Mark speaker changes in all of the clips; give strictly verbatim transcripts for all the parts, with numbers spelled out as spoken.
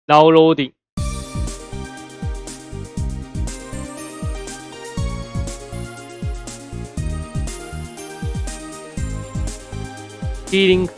Speaker 1: Now loading。T-Link。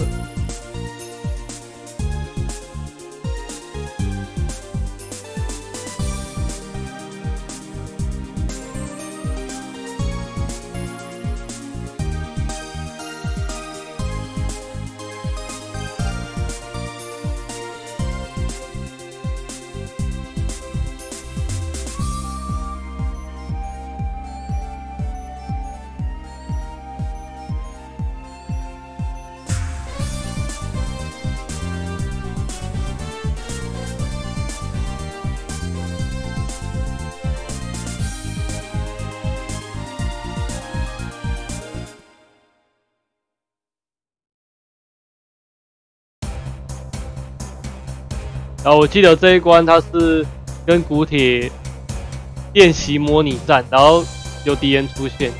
Speaker 1: 然后我记得这一关它是跟古铁练习模拟战，然后有敌人出现。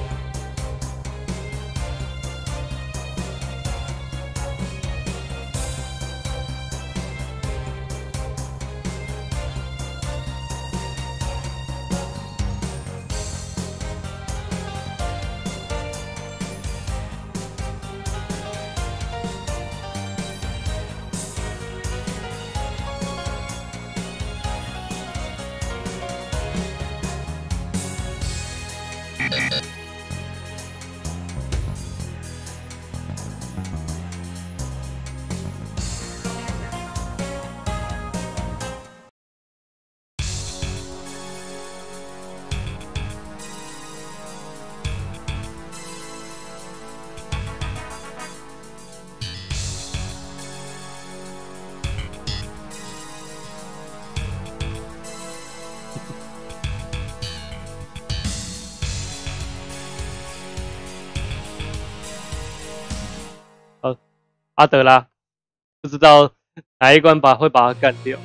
Speaker 1: 阿德拉，不知道哪一关把会把他干掉。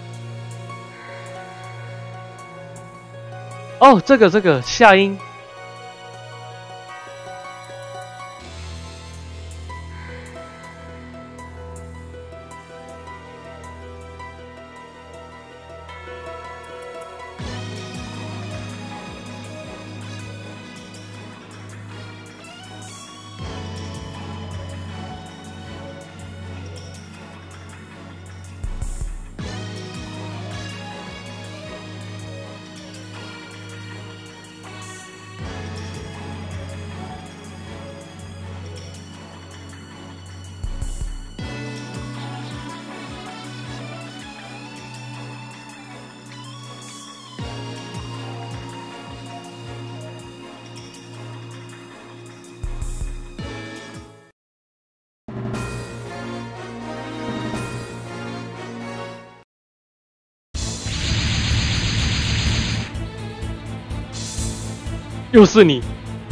Speaker 1: 哦，这个这个夏音。又是你！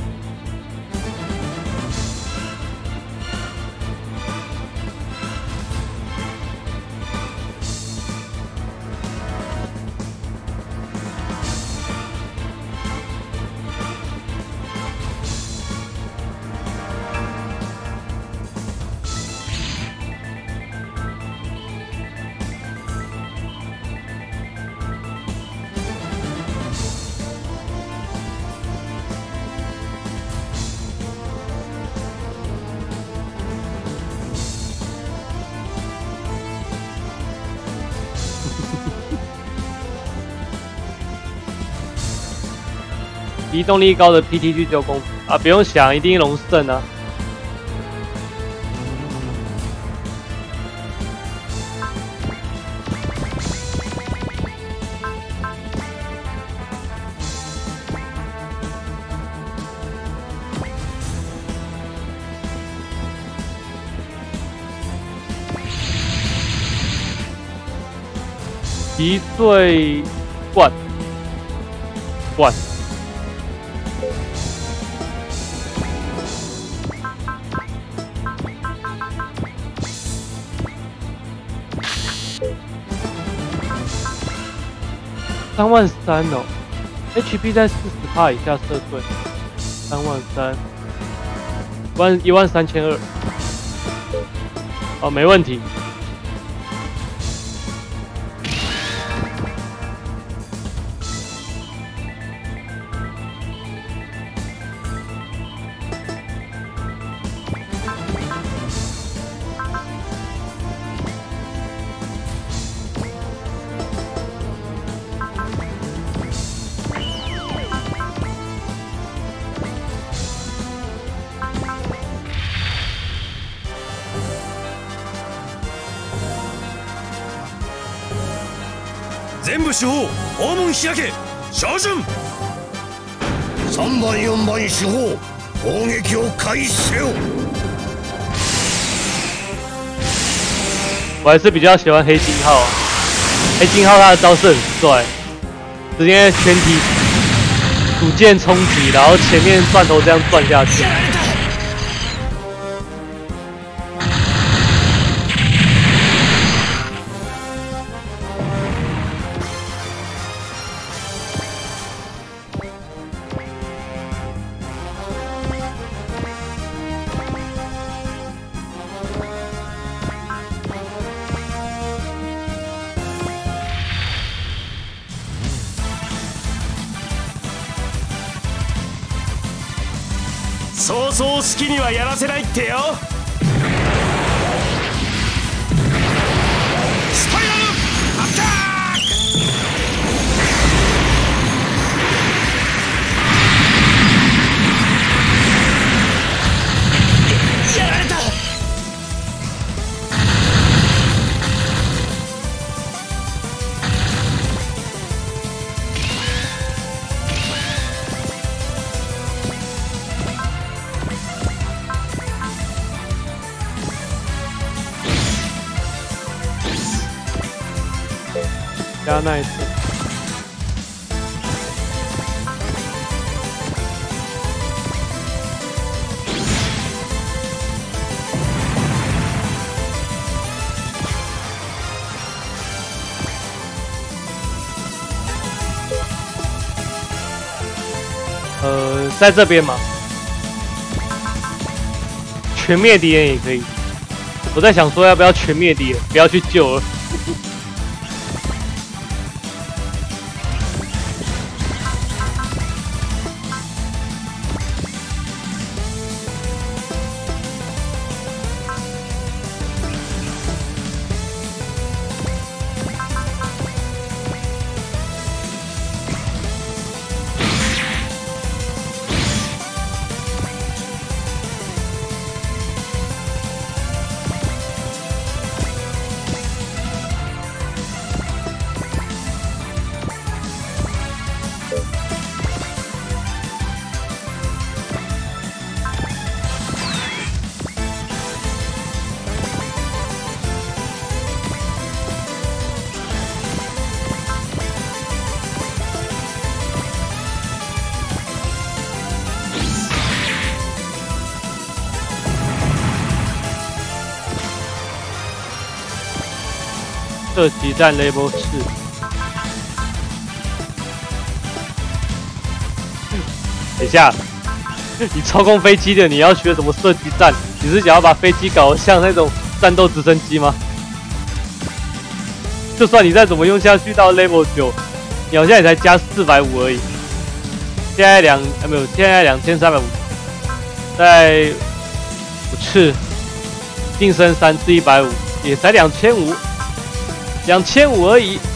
Speaker 1: 移动力高的 P T G 九公啊，不用想，一定龙胜啊！击碎冠冠。三万三哦 ，H P 在四十趴以下撤退，三万三，万一万三千二，哦，没问题。
Speaker 2: 全部四方訪問開け照準。三番四番四方攻撃を開始せよ。
Speaker 1: 我还是比较喜欢黑金号、啊，黑金号他的招式很帅，直接全体主剑冲击，然后前面钻头这样钻下去。
Speaker 2: そうそう好きにはやらせないってよ。スパイラルアタック。やられた。
Speaker 1: 加奈斯，呃，在这边嘛，全灭敌人也可以。我在想说，要不要全灭敌人，不要去救了。射击战 Level 四，等一下，你操控飞机的，你要学什么射击战？你是想要把飞机搞得像那种战斗直升机吗？就算你再怎么用下去到 Level 九，你好像也才加四百五而已。现在两啊没有，现在两千三百五，在五次晋升三次一百五，也才两千五。两千五而已。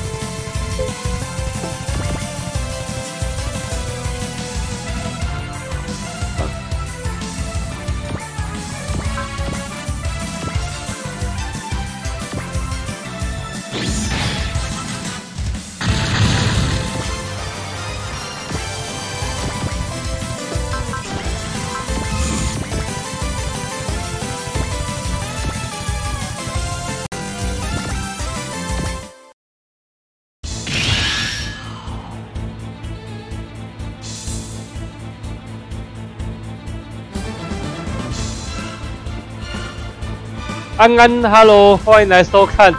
Speaker 1: 安安 ，Hello， 欢迎来收看。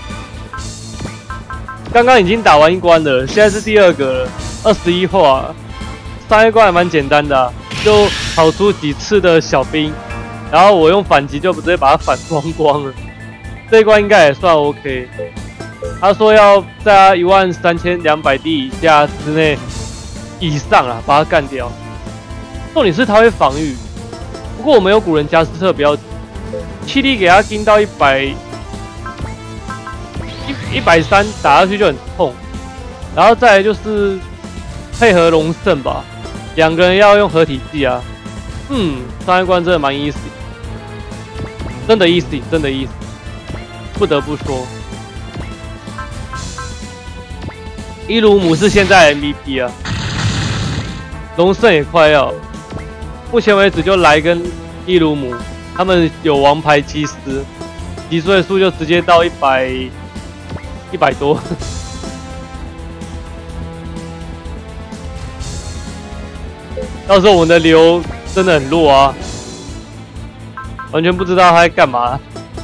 Speaker 1: 刚刚已经打完一关了，现在是第二个了，二十一话。上一关还蛮简单的、啊，就跑出几次的小兵，然后我用反击就直接把它反光光了。这一关应该也算 OK。他说要在一万三千两百滴以下之内以上啊，把它干掉。重点是他会防御，不过我们有古人加斯特，不要。气力给他盯到一百一一百三，打下去就很痛。然后再来就是配合龙胜吧，两个人要用合体技啊。嗯，上一关真的蛮 easy， 真的 easy， 真的 easy， 不得不说。 伊鲁姆是现在 M V P 啊，龙圣也快要，目前为止就来跟伊鲁姆，他们有王牌祭司，击碎数就直接到一百一百多。到时候我们的流真的很弱啊，完全不知道他在干嘛。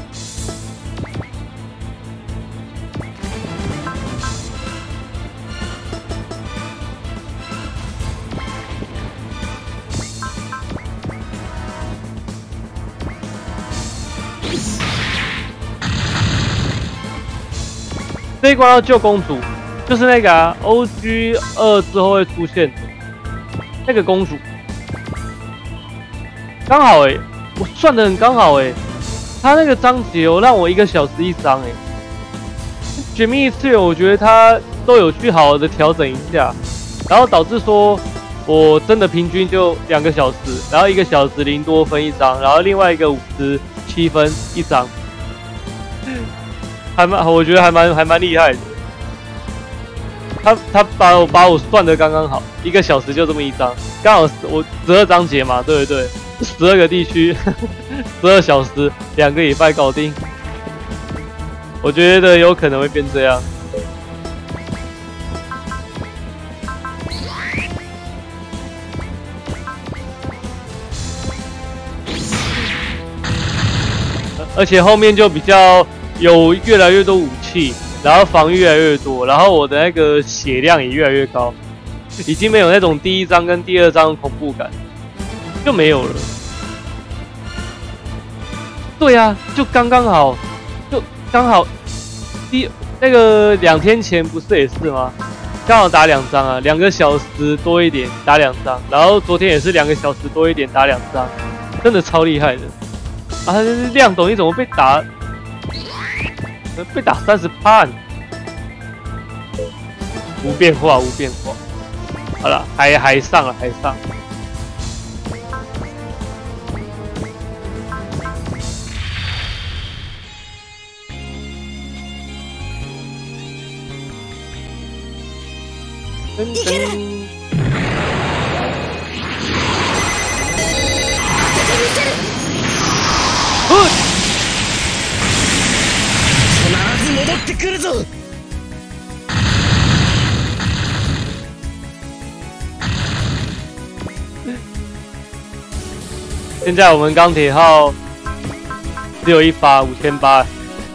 Speaker 1: 这一关要救公主，就是那个啊 O G 二之后会出现的那个公主，刚好哎、欸，我算的很刚好哎、欸，他那个章节哦让我一个小时一章哎、欸，绝密次元我觉得他都有去好好的调整一下，然后导致说我真的平均就两个小时，然后一个小时零多分一张，然后另外一个五十七分一张。还蛮，我觉得还蛮还蛮厉害的。他他把我把我算的刚刚好，一个小时就这么一张，刚好我十二章节嘛，对不对？十二个地区，十二小时，两个礼拜搞定。我觉得有可能会变这样。而且后面就比较。有越来越多武器，然后防御越来越多，然后我的那个血量也越来越高，已经没有那种第一章跟第二章恐怖感，就没有了。对啊，就刚刚好，就刚好第那个两天前不是也是吗？刚好打两张啊，两个小时多一点打两张，然后昨天也是两个小时多一点打两张，真的超厉害的。啊，亮斗你怎么被打？被打三十趴，无变化，无变化。好了，还还上了，还上。噔噔。
Speaker 2: 戻ってくるぞ！
Speaker 1: 现在我们钢铁号只有一发五千八。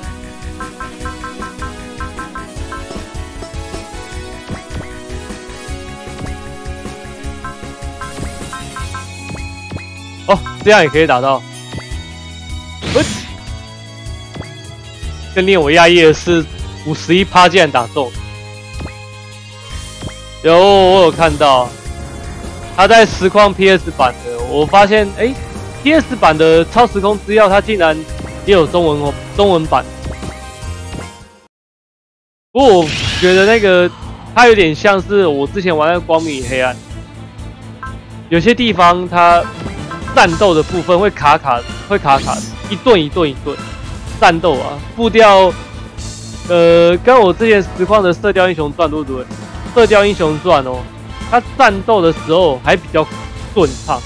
Speaker 1: 哦，这样也可以打到。呃更令我讶异的是，五十一趴竟然打中。有，我有看到，他在实况 P S 版的，我发现，哎、欸、，P S 版的超时空之钥，它竟然也有中文哦，中文版。不过我觉得那个它有点像是我之前玩的《光明与黑暗》，有些地方它战斗的部分会卡卡，会卡卡的，一顿一顿一顿。战斗啊，步调，呃，跟我之前实况的《射雕英雄传》对不对？《射雕英雄传》哦，它战斗的时候还比较顺畅，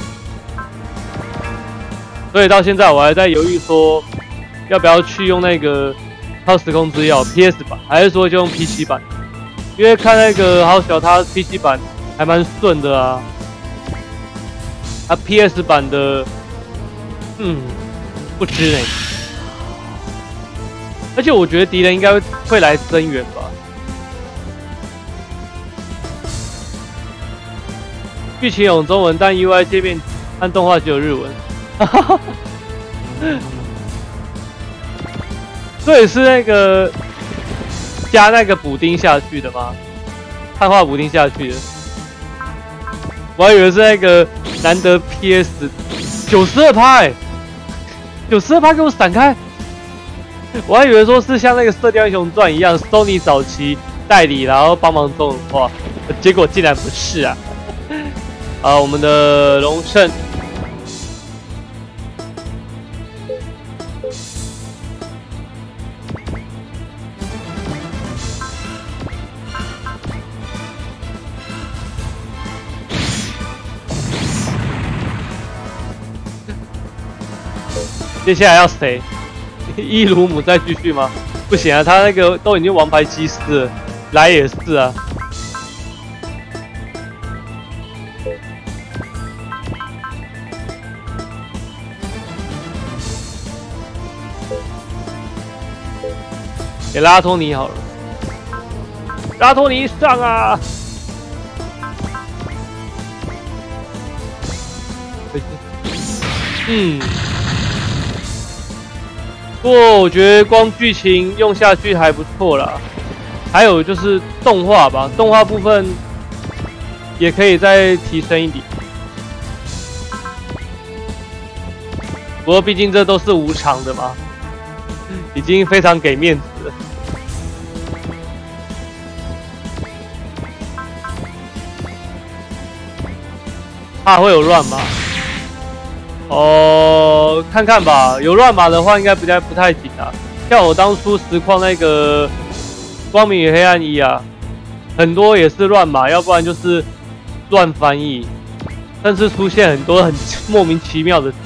Speaker 1: 所以到现在我还在犹豫说，要不要去用那个超时空之钥 P S 版，还是说就用 P C 版？因为看那个好小，它 P C 版还蛮顺的啊，它 P S 版的，嗯，不知呢。而且我觉得敌人应该会来增援吧。剧情有中文，但 U I 界面和动画只有日文。这也是那个加那个补丁下去的吗？汉化补丁下去的。我还以为是那个难得 P S 九十二趴，哎，九十二趴给我闪开！我还以为说是像那个《射雕英雄传》一样 ，Sony 早期代理，然后帮忙中文化，结果竟然不是啊！啊，我们的龙胜， 接下来要谁？伊鲁姆再继续吗？不行啊，他那个都已经王牌机师了，来也是啊。给拉托尼好了，拉托尼上啊！嗯。不过我觉得光剧情用下去还不错啦，还有就是动画吧，动画部分也可以再提升一点。不过毕竟这都是无偿的嘛，已经非常给面子了。怕会有乱码。哦，看看吧，有乱码的话应该不太不太紧啊。像我当初实况那个光明与黑暗一啊，很多也是乱码，要不然就是乱翻译，甚至出现很多很莫名其妙的字。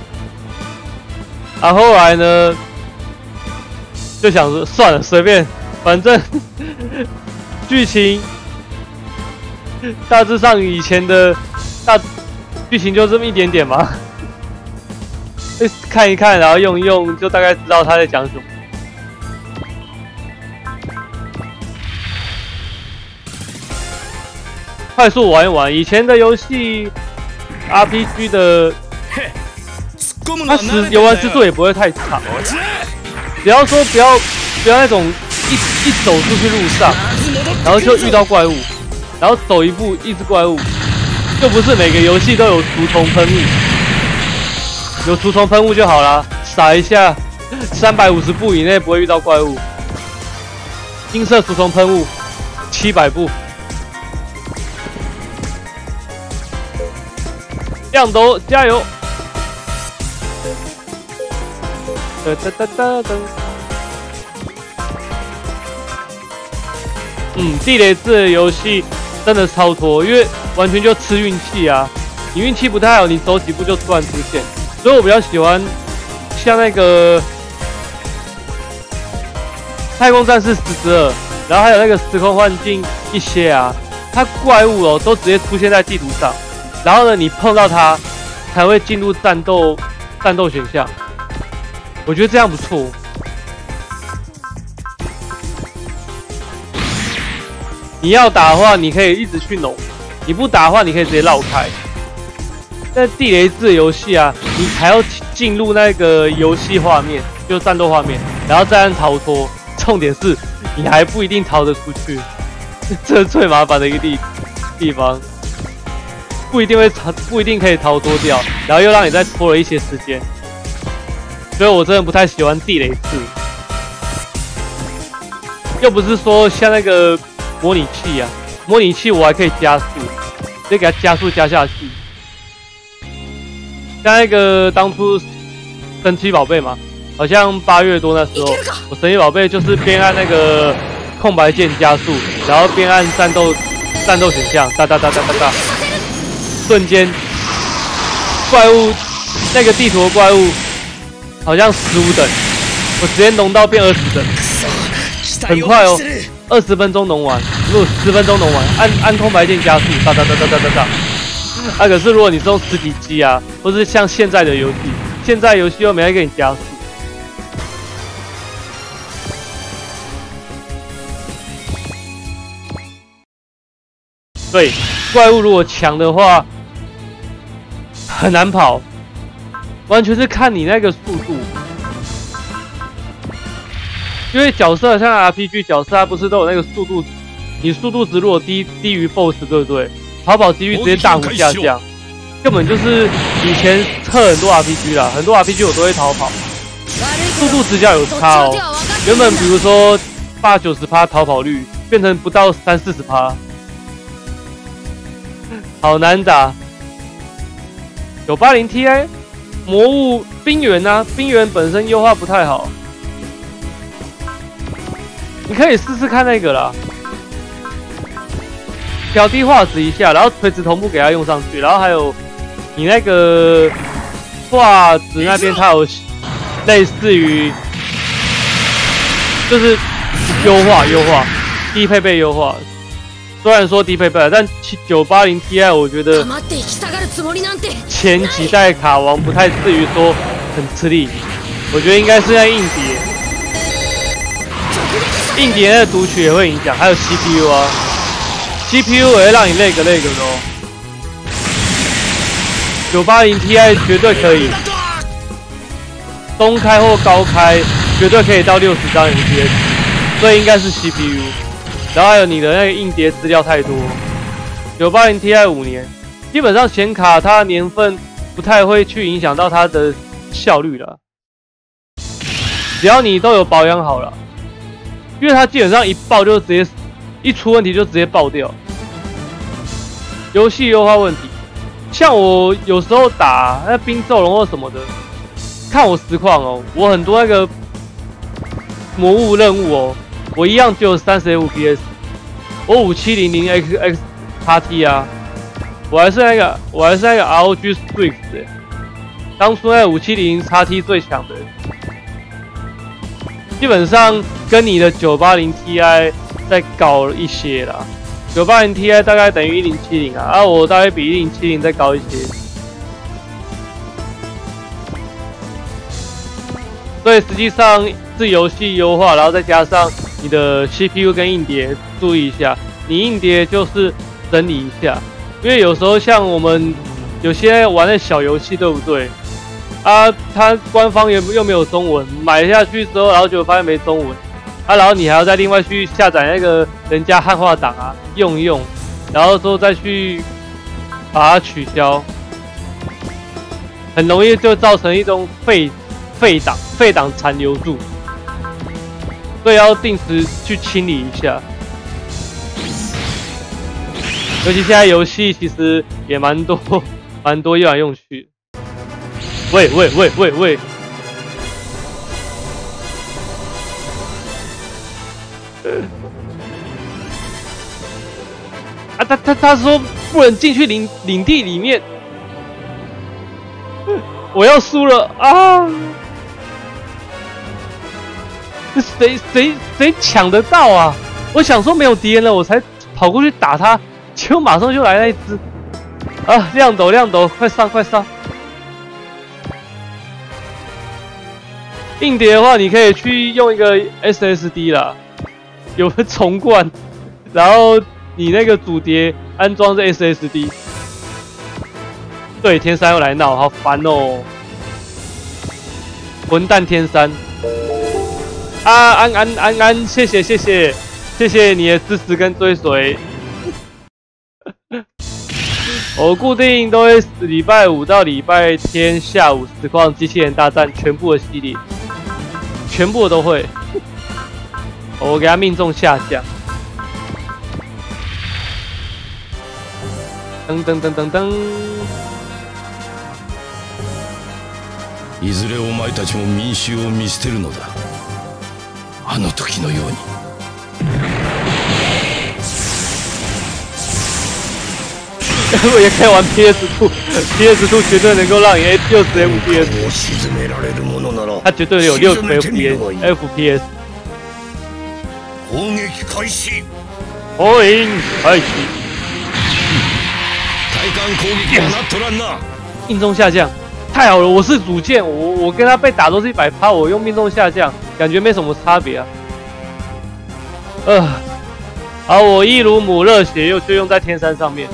Speaker 1: 啊，后来呢，就想说算了，随便，反正剧情大致上以前的大剧情就这么一点点嘛。看一看，然后用一用，就大概知道他在讲什么。快速玩一玩，以前的游戏 R P G 的，它时游玩时速也不会太长。只要说不要不要那种一一走出去路上，然后就遇到怪物，然后走一步一只怪物，就不是每个游戏都有除虫喷雾。有除虫喷雾就好啦，撒一下，三百五十步以内不会遇到怪物。金色除虫喷雾，七百步。亮斗加油！哒哒哒哒哒。嗯，地雷制的游戏真的超脱，因为完全就吃运气啊！你运气不太好，你走几步就突然出现。所以我比较喜欢像那个太空战士十之二，然后还有那个时空幻境一些啊，它怪物哦都直接出现在地图上，然后呢你碰到它才会进入战斗战斗选项，我觉得这样不错。你要打的话，你可以一直去弄；你不打的话，你可以直接绕开。在地雷制游戏啊，你还要进入那个游戏画面，就战斗画面，然后再按逃脱。重点是，你还不一定逃得出去，这是最麻烦的一个地地方，不一定会逃，不一定可以逃脱掉，然后又让你再拖了一些时间。所以我真的不太喜欢地雷制，又不是说像那个模拟器啊，模拟器我还可以加速，直接给它加速加下去。像那个当初神奇宝贝嘛，好像八月多那时候，我神奇宝贝就是边按那个空白键加速，然后边按战斗战斗选项，哒哒哒哒哒哒，瞬间怪物那个地图的怪物好像十五等，我直接弄到变二十等，很快哦，二十分钟弄完，如果十分钟弄完，按按空白键加速，哒哒哒哒哒哒哒。啊，可是如果你是用实体机啊，或是像现在的游戏，现在游戏又没人给你加速。对，怪物如果强的话，很难跑，完全是看你那个速度。因为角色像 R P G 角色，它不是都有那个速度，你速度值如果低低于 B O S S 对不对？逃跑几率直接大幅下降，根本就是以前测很多 R P G 啦，很多 R P G 我都会逃跑，速度值要有差哦。原本比如说八九十趴逃跑率，变成不到三四十趴，好难打。九八零 T I 魔物冰原啊，冰原本身优化不太好，你可以试试看那个啦。调低画质一下，然后垂直同步给它用上去，然后还有你那个画质那边它有类似于就是优化优化低配备优化。虽然说低配备，但九八零 Ti 我觉得前几代卡王不太至于说很吃力，我觉得应该是在硬碟，硬碟的读取也会影响，还有 C P U 啊 ，C P U 也会让你那个那个的哦。九八零 Ti 绝对可以，中开或高开绝对可以到六十张 F P S， 所以应该是 C P U。然后还有你的那个硬碟资料太多，九八零 Ti 五年，基本上显卡它年份不太会去影响到它的效率了，只要你都有保养好了，因为它基本上一爆就直接一出问题就直接爆掉。游戏优化问题，像我有时候打那冰咒龙或什么的，看我实况哦，我很多那个魔物任务哦。我一样只有三十 F P S， 我五七零零 X X X T 啊，我还是那个我还是那个 R O G Strix， 当初那个五七零零 X T 最强的，基本上跟你的九八零 Ti 再高一些啦。九八零 Ti 大概等于一零七零啊，啊我大概比一零七零再高一些。所以实际上是游戏优化，然后再加上你的 C P U 跟硬碟注意一下，你硬碟就是整理一下，因为有时候像我们有些玩的小游戏，对不对？啊，它官方也又没有中文，买下去之后，然后就发现没中文，啊，然后你还要再另外去下载那个人家汉化档啊，用一用，然后之后再去把它取消，很容易就造成一种废废档。废档残留住，所以要定时去清理一下。尤其现在游戏其实也蛮多蛮多用来用去。喂喂喂喂喂！啊，他他他说不能进去领领地里面，我要输了啊！谁谁谁抢得到啊！我想说没有敌人了，我才跑过去打他，结果马上就来那一只啊！亮斗亮斗，快上快上！硬碟的话，你可以去用一个 S S D 啦，有个重灌，然后你那个主碟安装是 S S D。对，天山又来闹，好烦哦！混蛋天山。啊，安安安安，谢谢谢谢谢谢你的支持跟追随。我固定都会礼拜五到礼拜天下午实况机器人大战全部的系列，全部都会。我给他命中下降。噔噔噔噔噔。
Speaker 2: いずれお前たちも民衆を見捨てるのだ。あの時のように。
Speaker 1: 我也可以玩 P S 二 ，P S 二绝对能够让你六十 F P S， 它绝对有六十 F P S。
Speaker 2: 攻撃開始。
Speaker 1: 火影開始。
Speaker 2: 対艦攻撃はなっとらんな。
Speaker 1: 命中下降。太好了，我是主剑，我我跟他被打都是一百趴，我用命中下降，感觉没什么差别啊。呃，好，我伊鲁姆热血又就用在天山上面。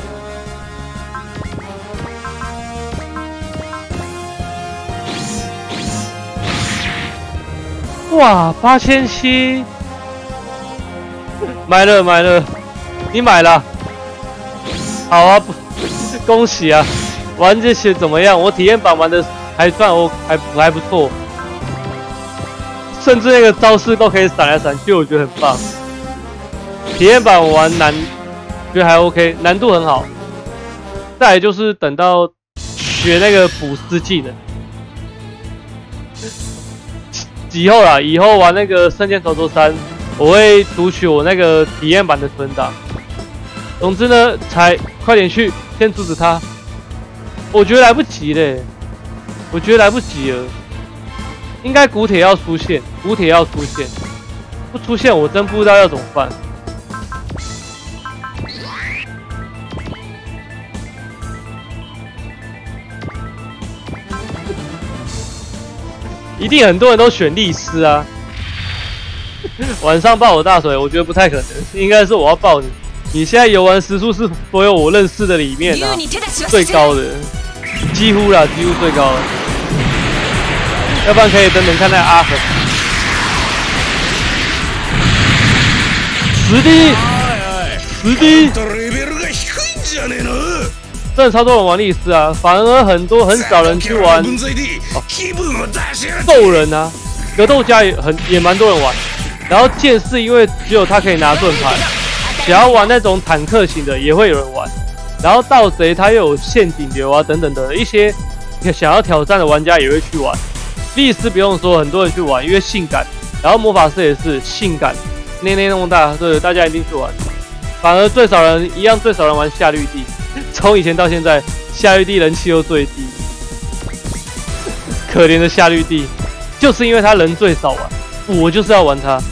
Speaker 1: 哇，八千七，买了买了，你买了，好啊，恭喜啊！玩这些怎么样？我体验版玩的还算我还还不错，甚至那个招式都可以闪来闪去，我觉得很棒。体验版我玩难，觉得还 OK， 难度很好。再来就是等到学那个捕尸技能，以后啦，以后玩那个《圣剑传说三》，我会读取我那个体验版的存档。总之呢，才快点去，先阻止他。我觉得来不及嘞，我觉得来不及了。 应该古铁要出现，古铁要出现，不出现我真不知道要怎么办。一定很多人都选力师啊！晚上抱我大腿，我觉得不太可能，应该是我要抱你。你现在游玩时速是所有我认识的里面啊最高的，几乎啦，几乎最高了。要不然可以等等看那个阿恒。十滴，十滴。真的超多人玩力士啊，反而很多很少人去玩、哦、兽人啊，格斗家也很也蛮多人玩。然后剑士因为只有他可以拿盾牌，只要玩那种坦克型的也会有人玩。然后盗贼他又有陷阱流啊等等的一些想要挑战的玩家也会去玩。力士不用说，很多人去玩，因为性感。然后魔法师也是性感，内内那么大，对，大家一定去玩。反而最少人一样，最少人玩夏绿蒂。从以前到现在，夏绿蒂人气又最低，可怜的夏绿蒂，就是因为他人最少玩，我就是要玩他。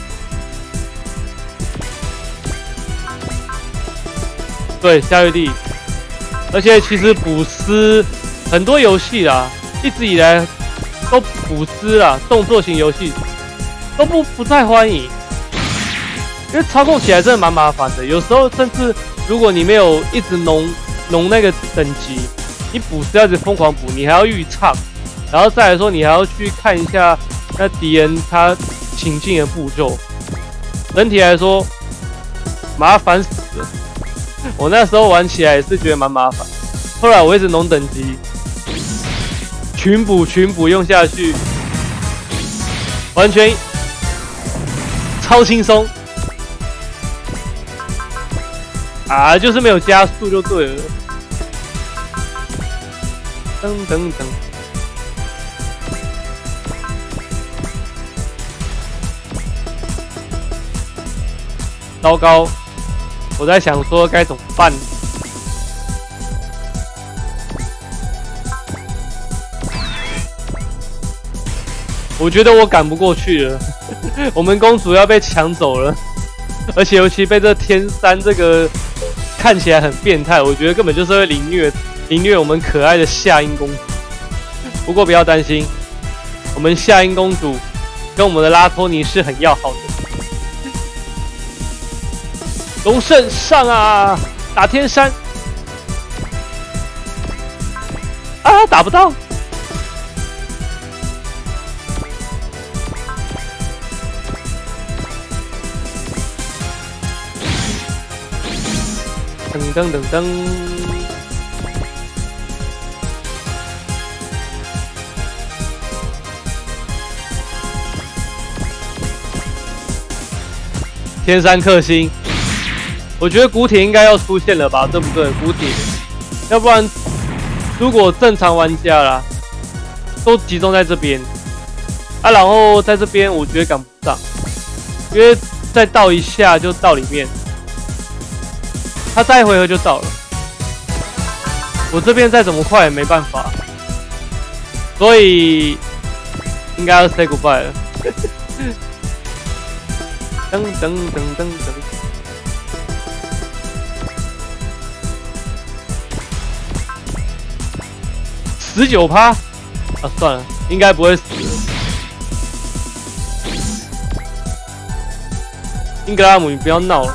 Speaker 1: 对，夏绿蒂，而且其实补师很多游戏啦，一直以来都补师啦，动作型游戏都不不太欢迎，因为操控起来真的蛮麻烦的，有时候甚至如果你没有一直弄。弄那个等级，你补是要一直疯狂补，你还要预唱，然后再来说你还要去看一下那敌人他行进的步骤，整体来说麻烦死了。我那时候玩起来也是觉得蛮麻烦，后来我一直弄等级，群补群补用下去，完全超轻松啊，就是没有加速就对了。噔噔噔，糟糕！我在想说该怎么办。我觉得我赶不过去了，我们公主要被抢走了，而且尤其被这天山这个看起来很变态，我觉得根本就是会凌虐。凌虐我们可爱的夏音公主，不过不要担心，我们夏音公主跟我们的拉托尼是很要好的。龙圣上啊，打天山！啊，打不到！噔噔噔噔。天山克星，我觉得古铁应该要出现了吧，对不对？古铁，要不然如果正常玩家啦，都集中在这边啊，然后在这边我觉得赶不上，因为再倒一下就到里面，他再一回合就到了，我这边再怎么快也没办法，所以应该要 say goodbye 了。噔噔噔噔噔，十九趴啊，算了，应该不会死。英格拉姆，你不要闹了。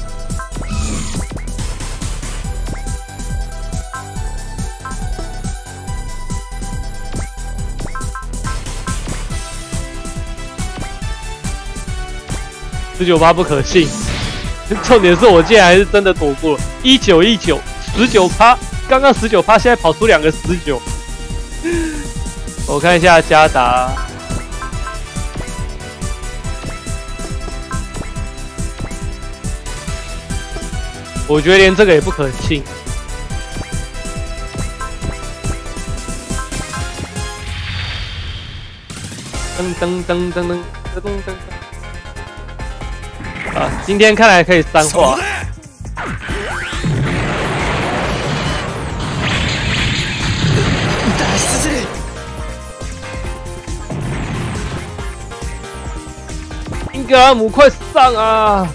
Speaker 1: 十九趴不可信，重点是我竟然还是真的躲过了。一九一九，十九趴，刚刚十九趴，现在跑出两个十九。我看一下加达，我觉得连这个也不可信。噔噔噔噔噔噔噔噔。啊，今天看来可以三话。 格拉姆，快上啊！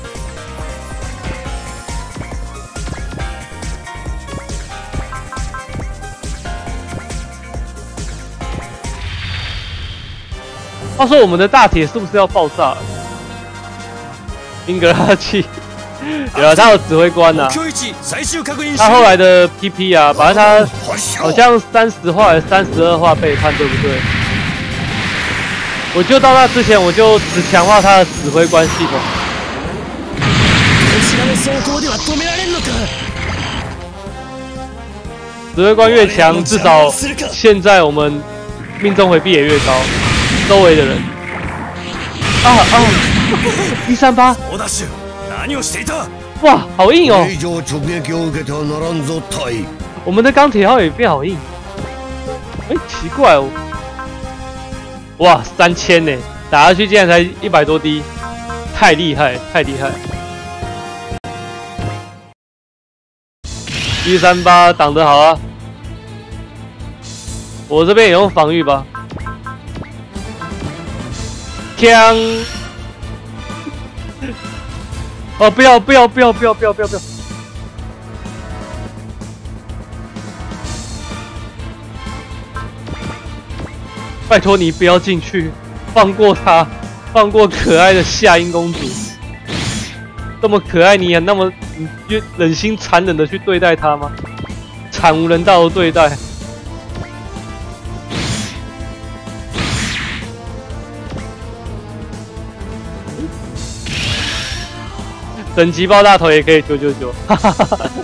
Speaker 1: 话说我们的大铁是不是要爆炸了？英格拉奇，有啊，他有指挥官呐、啊。他后来的 P P 啊，反正他好像三十话还是三十二话背叛，对不对？我就到那之前，我就只强化他的指挥官系统。指挥官越强，至少现在我们命中回避也越高。周围的人。啊啊！一三八。哇，好硬哦！我们的钢铁号也变好硬。哎、欸，奇怪哦。哇，三千呢，打下去竟然才一百多滴，太厉害，太厉害！一三八挡得好啊，我这边也用防御吧。枪！哦，不要不要不要不要不要不要不要！拜托你不要进去，放过她，放过可爱的夏音公主。这么可爱，你还那么你忍心残忍的去对待她吗？惨无人道的对待。等级爆大头也可以九九九，哈哈哈哈。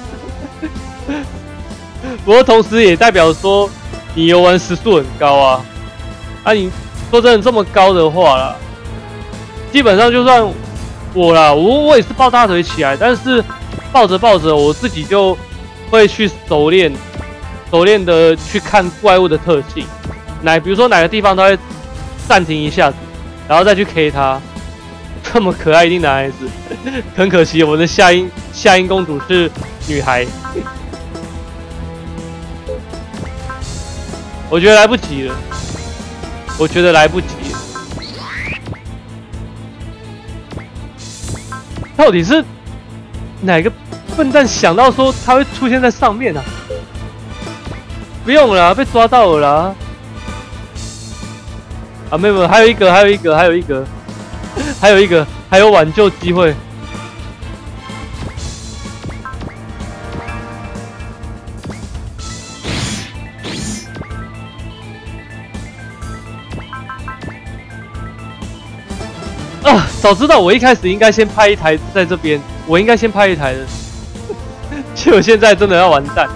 Speaker 1: 不过同时也代表说你游玩时速很高啊。啊，你说真的这么高的话啦，基本上就算我啦，我我也是抱大腿起来，但是抱着抱着，我自己就会去熟练，熟练的去看怪物的特性，哪比如说哪个地方它会暂停一下子，然后再去 K 它。这么可爱一定男孩子，很可惜我们的夏音夏音公主是女孩，我觉得来不及了，我觉得来不及了。到底是哪个笨蛋想到说他会出现在上面啊？不用了，被抓到了啦！啊，没有没有，还有一个，还有一个，还有一个。还有一个，还有挽救机会。啊！早知道我一开始应该先拍一台在这边，我应该先拍一台的。结果现在真的要完蛋。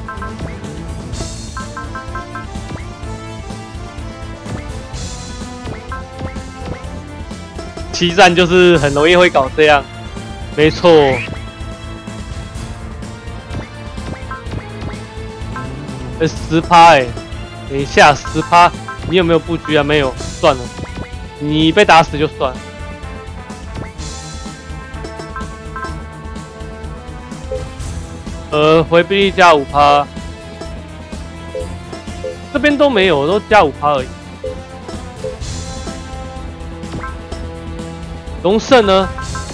Speaker 1: 七战就是很容易会搞这样，没错。呃，十趴哎，等一下十趴，你有没有布局啊？没有，算了，你被打死就算了。呃，回避力加五趴，这边都没有，都加五趴而已。龙胜呢？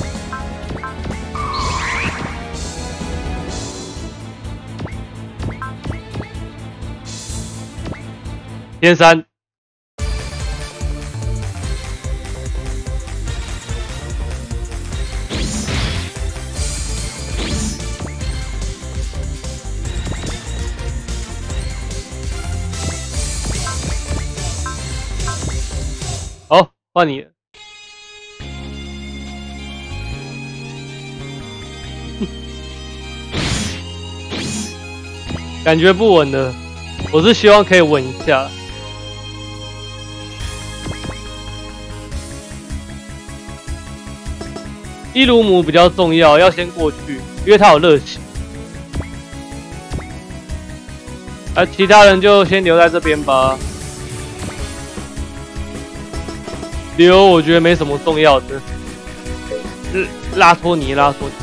Speaker 1: 天三，好，换你了。感觉不稳的，我是希望可以稳一下。伊鲁姆比较重要，要先过去，因为他有热血。啊，其他人就先留在这边吧。留我觉得没什么重要的。拉托尼，拉托尼。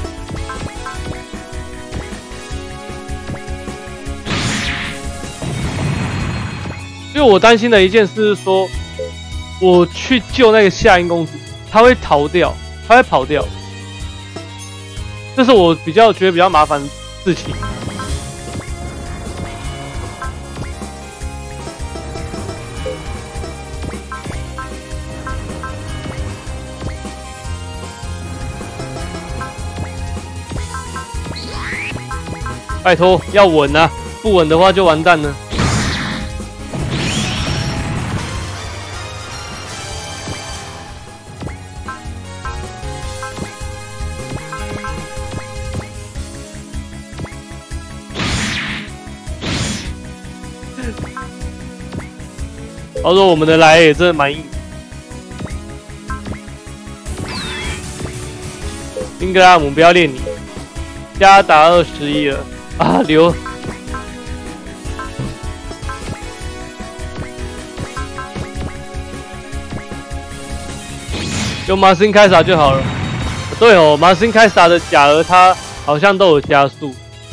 Speaker 1: 因为我担心的一件事是说，我去救那个夏音公主，她会逃掉， 它会跑掉。这是我比较觉得比较麻烦的事情。拜托，要稳啊！不稳的话就完蛋了。他说我们的来也真的蛮硬。英格拉姆不要练你，加打二十一了。 啊，留！用马辛开撒就好了。对哦，马辛开撒的假额它好像都有加速。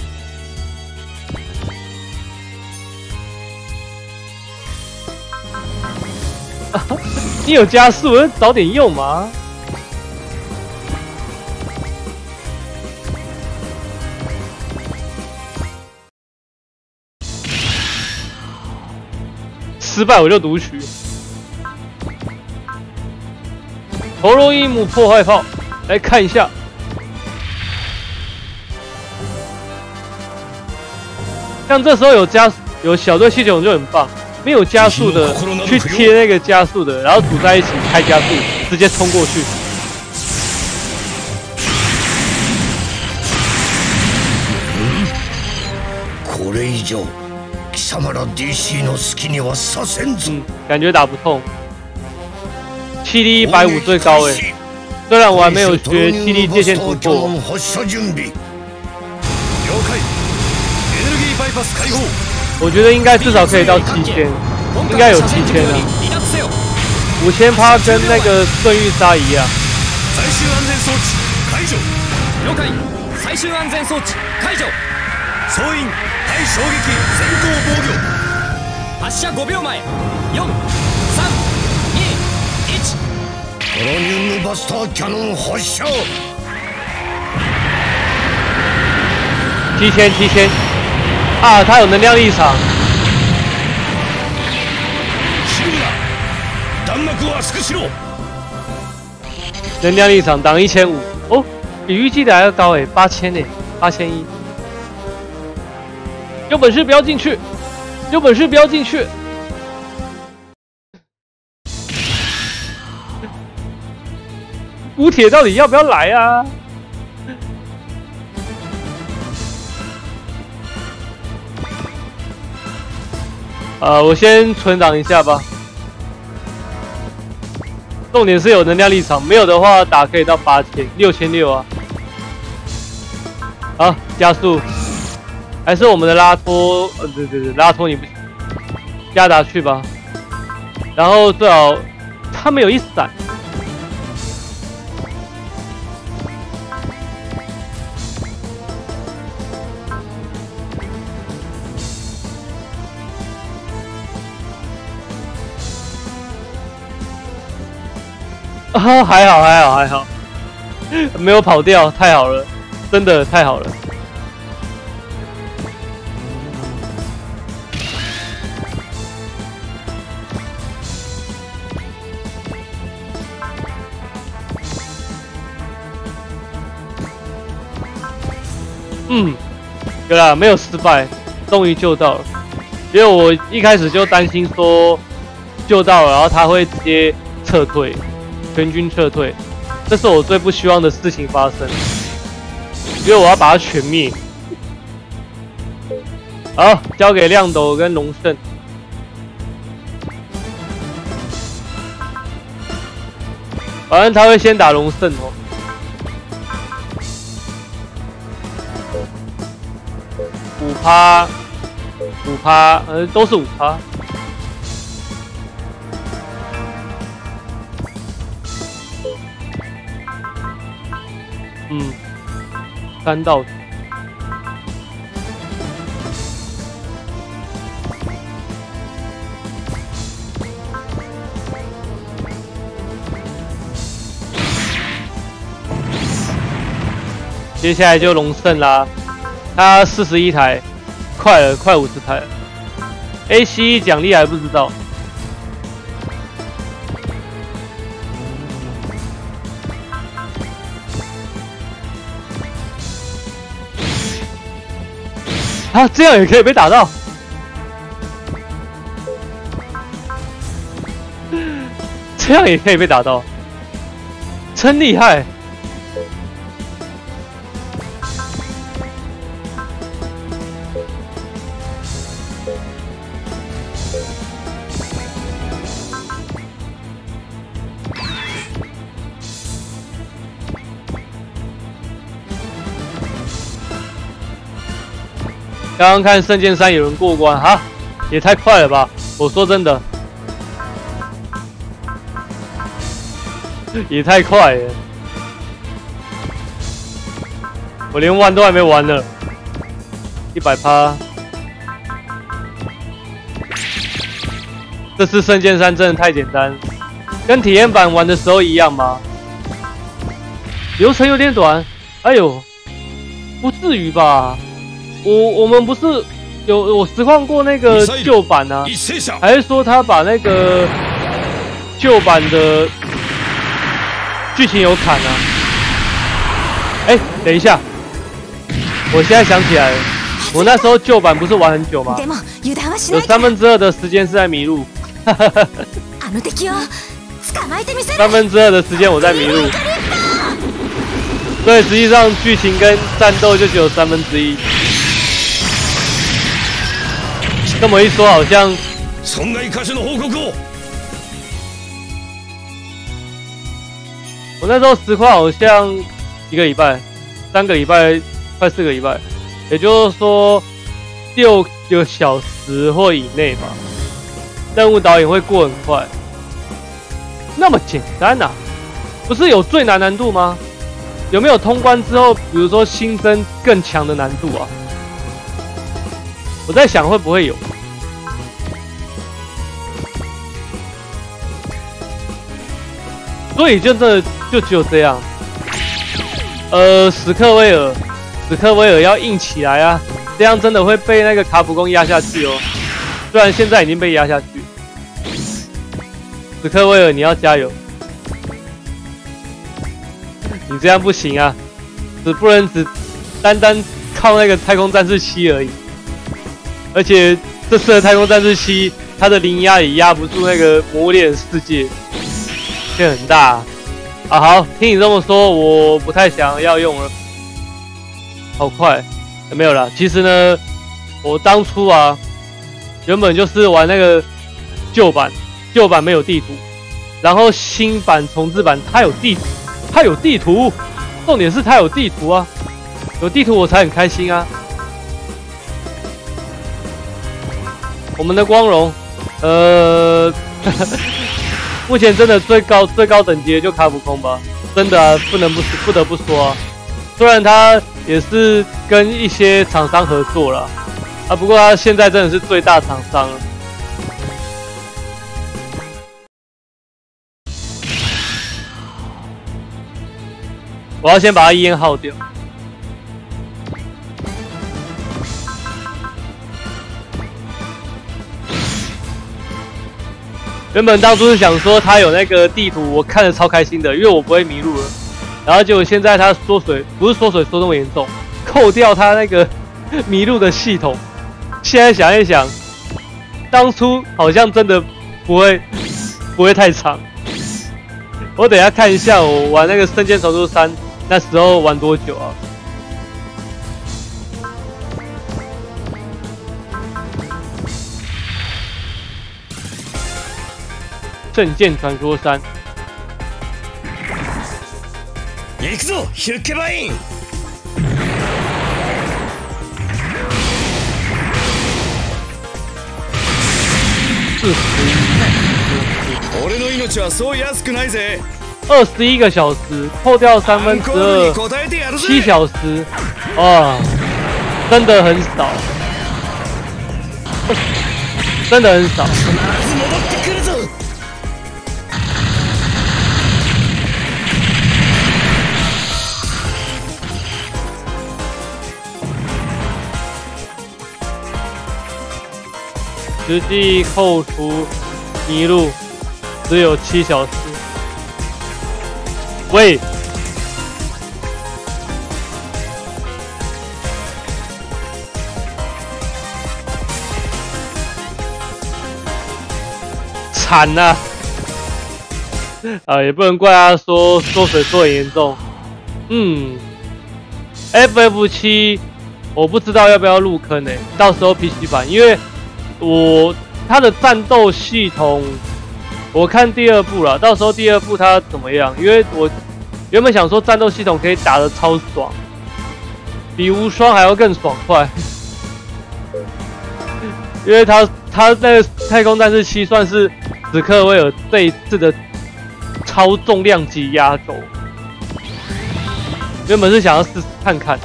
Speaker 1: 你有加速，早点用嘛。 失败我就读取。陀螺伊姆破坏炮，来看一下。像这时候有加有小队气球就很棒，没有加速的去贴那个加速的，然后组在一起开加速，直接冲过去。
Speaker 2: これ以上。 貴様ら ディーシー の好きにはさせんぞ。
Speaker 1: 嗯，感觉打不痛。气力一百五最高诶，虽然我还没有学气力界限突破。我觉得应该至少可以到七千，应该有七千了。五千趴跟那个顺玉沙一样。
Speaker 2: 最終安全装置解除。
Speaker 3: 了解。最終安全装置解除。
Speaker 2: 総員対衝撃先行防御
Speaker 3: 発射ごびょうまえよんさんにいち
Speaker 2: トロニウムバスターキャノン発射
Speaker 1: 七千七千啊，它有能量立场。
Speaker 2: シルダ弾幕を厚くしろ
Speaker 1: 能量立场挡一千五哦，比预计的还要高诶，八千诶，八千一。 有本事不要进去！有本事不要进去！补铁到底要不要来啊？呃，我先存档一下吧。重点是有能量立场，没有的话打可以到八千、六千六啊。好，加速。 还是我们的拉托，呃，对对对，拉托你不行，加达去吧。然后最好他们有一闪，啊，还好还好还好，没有跑掉，太好了，真的太好了。 嗯，有啦，没有失败，终于救到了。因为我一开始就担心说救到了，然后他会直接撤退，全军撤退，这是我最不希望的事情发生。因为我要把它全灭。好，交给亮斗跟龙胜。反正他会先打龙胜哦。 五趴，五趴，呃，都是五趴。嗯，三道。 接下来就龙胜啦，他四十一台，快了，快五十台了。A C 奖励还不知道。啊，这样也可以被打到。这样也可以被打到，真厉害！刚刚看圣剑三有人过关哈，也太快了吧！我说真的。 也太快了！我连玩都还没玩呢，一百趴。这次圣剑三真的太简单，跟体验版玩的时候一样吗？流程有点短，哎呦，不至于吧？我我们不是有我实况过那个旧版啊，还是说他把那个旧版的？ 剧情有砍啊！哎、欸，等一下，我现在想起来了，我那时候旧版不是玩很久吗？有三分之二的时间是在迷路，三分之二的时间我在迷路，所以实际上剧情跟战斗就只有三分之一。这么一说，好像。 我那时候实况好像一个礼拜、三个礼拜、快四个礼拜，也就是说六个小时或以内吧。任务导演会过很快，那么简单啊？不是有最难难度吗？有没有通关之后，比如说新增更强的难度啊？我在想会不会有。 所以就真的就只有这样，呃，史克威尔，史克威尔要硬起来啊，这样真的会被那个卡普空压下去哦。虽然现在已经被压下去，史克威尔你要加油，你这样不行啊，只不能只单单靠那个太空战士七而已，而且这次的太空战士七，它的灵压也压不住那个魔物猎人世界。 这很大啊！啊好，听你这么说，我不太想要用了。好快，没有啦。其实呢，我当初啊，原本就是玩那个旧版，旧版没有地图，然后新版重置版它有地图，它有地图，重点是它有地图啊，有地图我才很开心啊。我们的光荣，呃。目前真的最高最高等级的就卡普空吧，真的啊，不能不不得不说啊。虽然他也是跟一些厂商合作了，啊，不过他现在真的是最大厂商了。我要先把他烟耗掉。 原本当初是想说他有那个地图，我看着超开心的，因为我不会迷路了。然后结果现在他缩水，不是缩水缩那么严重，扣掉他那个迷路的系统。现在想一想，当初好像真的不会不会太长。我等一下看一下我玩那个《圣剑重出三》那时候玩多久啊？ 圣剑传说三，
Speaker 2: 行くぞ、ヒュッケバイン。
Speaker 1: 四十一，
Speaker 2: 俺の命はそう安くないぜ。
Speaker 1: 二十一个小时，扣掉三分之二，七小时，哦，真的很少，真的很少。 实际扣除迷路只有七小时。喂，惨呐！啊，也不能怪他说缩水缩很严重。嗯 ，F F 七。我不知道要不要入坑诶、欸，到时候 P C 版，因为我它的战斗系统，我看第二部了，到时候第二部它怎么样？因为我原本想说战斗系统可以打得超爽，比无双还要更爽快，因为它它那个太空战士七算是史克威尔这一次的超重量级压轴，原本是想要试试看看。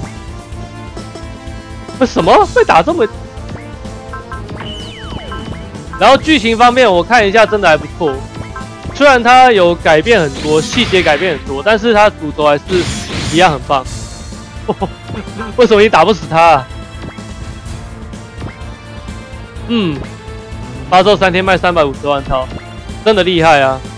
Speaker 1: 什么被打这么？然后剧情方面，我看一下，真的还不错。虽然它有改变很多，细节改变很多，但是它主轴还是一样很棒。为什么你打不死他啊？嗯，发售三天卖三百五十万套，真的厉害啊！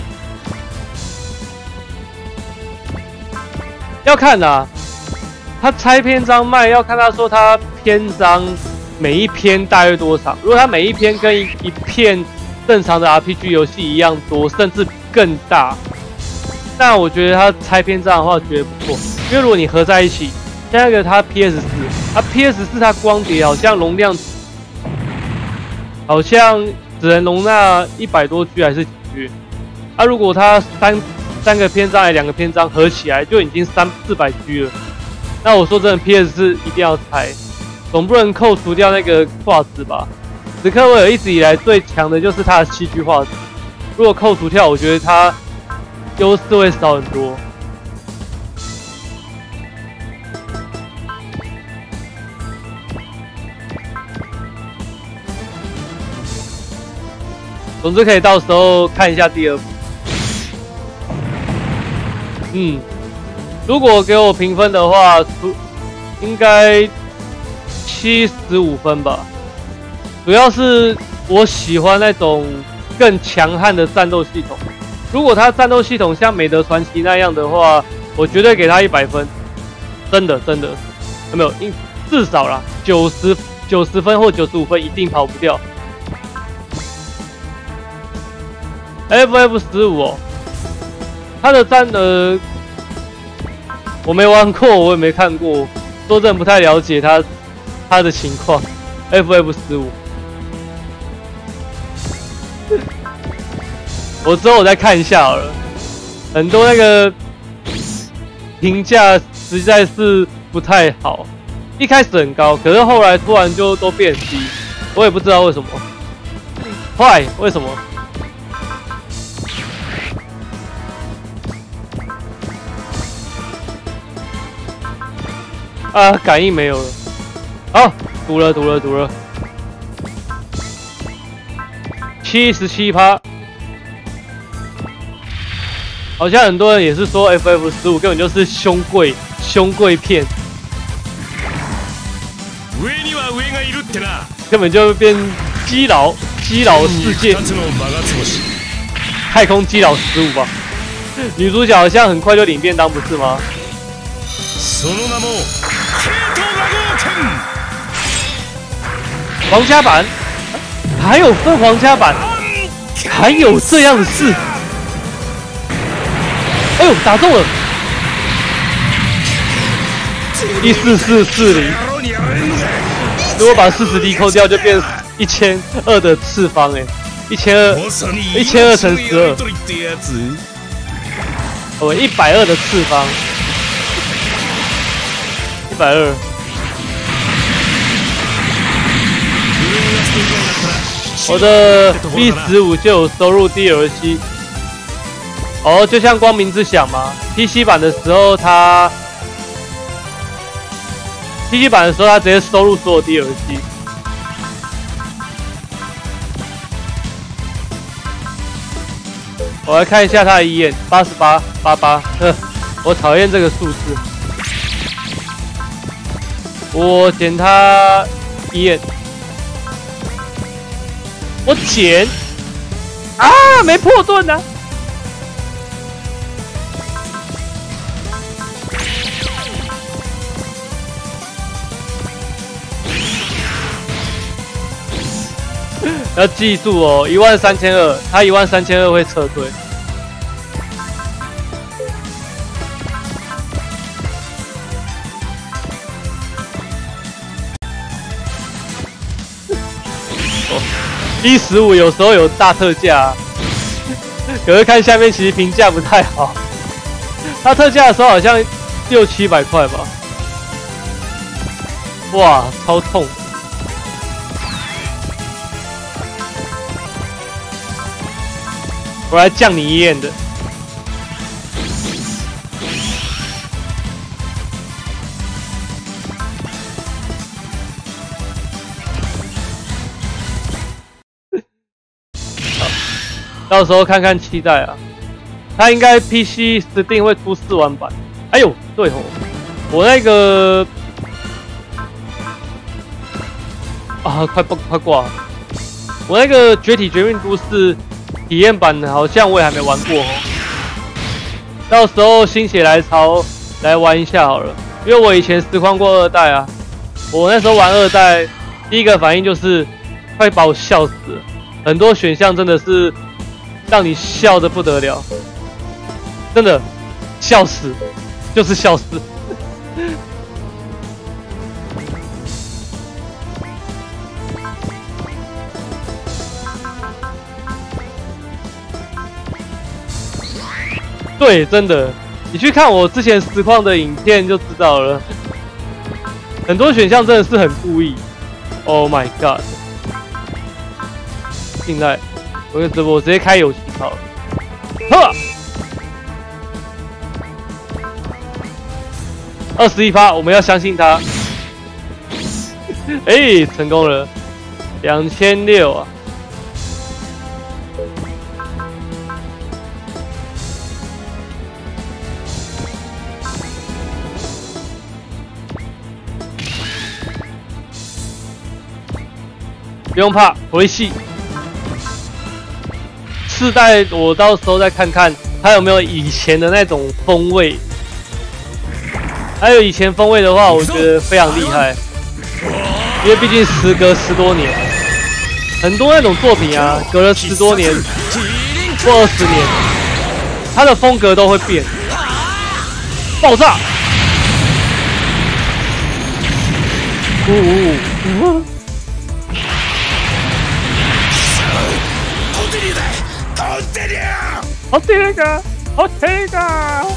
Speaker 1: 要看啊。他拆篇章卖要看他说他篇章每一篇大约多长，如果他每一篇跟一一片正常的 R P G 游戏一样多，甚至更大，那我觉得他拆篇章的话，觉得不错。因为如果你合在一起，像那个他 P S 四，他 P S 四它光碟好像容量好像只能容纳一百多 G 还是几 G， 啊，如果他三三个篇章还两个篇章合起来就已经三四百 G 了。那我说真的 ，P S 四一定要拆，总不能扣除掉那个画质吧？史克威尔一直以来最强的就是它的七 G 画质，如果扣除掉，我觉得它优势会少很多。总之可以到时候看一下第二部。嗯。如果给我评分的话，应该七十五分吧。主要是我喜欢那种更强悍的战斗系统。如果它战斗系统像美德传奇那样的话，我绝对给它一百分。真的真的，有没有？至少啦，九十九十分或九十五分一定跑不掉。F F 十五哦，它的战呃。我没玩过，我也没看过，说真的不太了解他他的情况。F F 十五，我之后我再看一下好了。很多那个评价实在是不太好，一开始很高，可是后来突然就都变低，我也不知道为什么。坏，为什么？啊，感应没有了。好，读了读了读了，七十七趴。好像很多人也是说 F F 十五根本就是胸贵胸贵片，根本就变基佬基佬世界，太空基佬十五吧。女主角好像很快就领便当，不是吗？皇家版还有分皇家版，还有这样的事？哎呦，打中了！一四四四零，如果把四十 D 扣掉，就变一千二的次方，哎，一千二，一千二乘十二，哦，一百二的次方，一百二。我的 V 十五就有收入 D L C， 哦，就像光明之响嘛 ，P C 版的时候它 ，P C 版的时候它直接收录所有 D L C。我来看一下它的一眼，八十八，八八，呵，我讨厌这个数字。我捡它一眼。 我捡啊，没破盾啊！要记住哦，一万三千二，他一万三千二会撤退。一十五有时候有大特价、啊，可是看下面其实评价不太好。它特价的时候好像六七百块吧，哇，超痛！我来降你一眼的。到时候看看期待啊，他应该 P C Steam 会出四万版。哎呦，对吼，我那个啊，快爆快挂！我那个绝体绝命都市体验版好像我也还没玩过哦，到时候心血来潮来玩一下好了，因为我以前实况过二代啊，我那时候玩二代，第一个反应就是快把我笑死了，很多选项真的是。让你笑得不得了，真的笑死，就是笑死。对，真的，你去看我之前实况的影片就知道了，很多选项真的是很故意。Oh my god！ 现在。我跟直播，我直接开友情好了。呵，二十一趴，我们要相信他。哎、欸，成功了，两千六啊！不用怕，回戏。四代我到时候再看看它有没有以前的那种风味，还有以前风味的话，我觉得非常厉害，因为毕竟时隔十多年，很多那种作品啊，隔了十多年或二十年，它的风格都会变，爆炸，呜呜呜。好这个，好这个。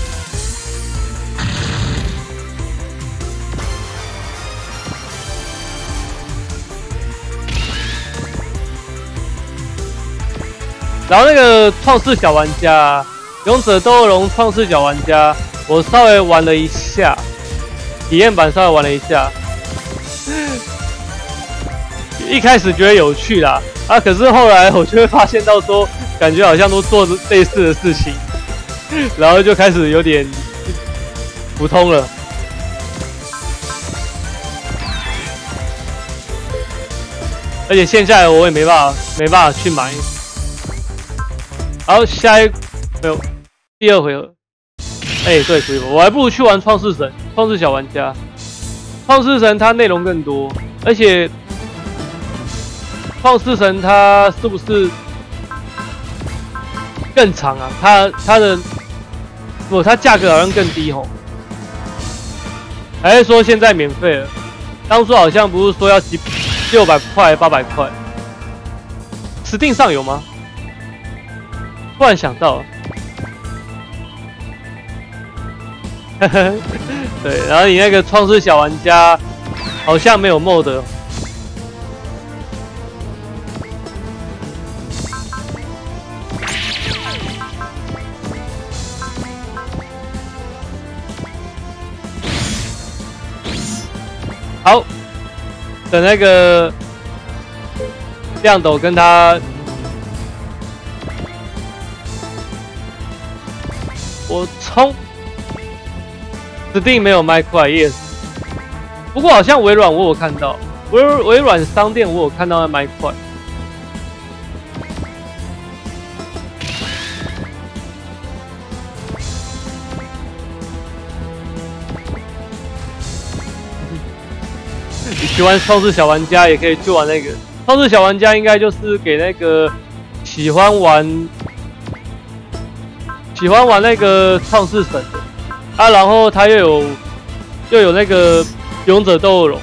Speaker 1: 然后那个创世小玩家，勇者斗恶龙创世小玩家，我稍微玩了一下，体验版稍微玩了一下，一开始觉得有趣啦，啊，可是后来我就会发现到说。感觉好像都做类似的事情，然后就开始有点普通了。而且线下我也没办法没办法去买。好，下一没有第二回合。哎、欸，对，回合我还不如去玩创世神、创世小玩家。创世神它内容更多，而且创世神它是不是？更长啊，它它的不，它价格好像更低吼，还是说现在免费了？当初好像不是说要几六百块、八百块，Steam上有吗？突然想到了，对，然后你那个创世小玩家好像没有 mod。好，等那个亮斗跟他，我冲 ，Steam 没有卖块 ，yes。不过好像微软我有看到，微微软商店我有看到在卖块。 喜欢创世小玩家也可以去玩那个。创世小玩家应该就是给那个喜欢玩喜欢玩那个创世神的啊，然后他又有又有那个勇者斗恶龙，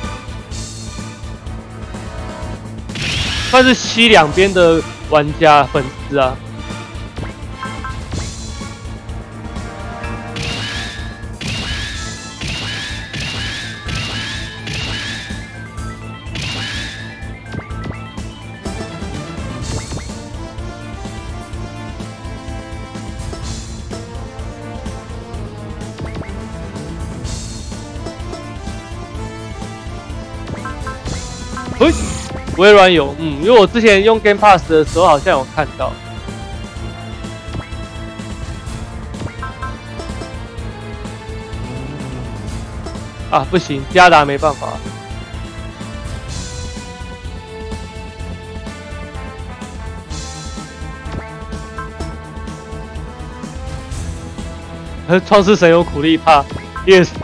Speaker 1: 算是吸两边的玩家粉丝啊。嘿，微软有，嗯，因为我之前用 Game Pass 的时候好像有看到。啊，不行，加达没办法。创世神有苦力怕，也死。